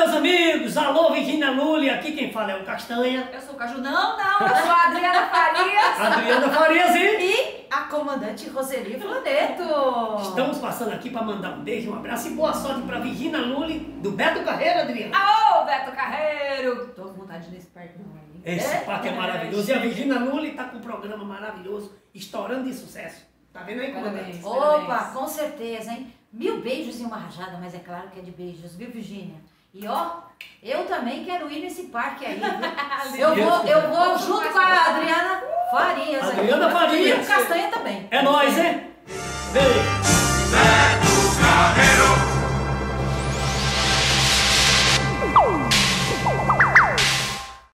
meus amigos! Alô, Virgínia Lully, aqui quem fala é o Castanha. Eu sou o Caju. Não, eu sou a Adriana Farias. Adriana Farias E a comandante Roseli Flaneto. Estamos passando aqui para mandar um beijo, um abraço e boa sorte para Virgínia Lully, do Beto Carreiro, Adriana. Ô, Beto Carreiro! Tô com vontade de ir nesse parque não aí. Esse parque é maravilhoso. E a Virgínia Lully tá com um programa maravilhoso, estourando de sucesso. Tá vendo aí, comandante? Opa, com certeza, hein? 1000 beijos e uma rajada, mas é claro que é de beijos, viu, Virgínia? E ó, eu também quero ir nesse parque aí, viu? Eu vou junto com a Adriana Farias. Adriana Farias. E o Castanha também. É nóis, hein? Beijo.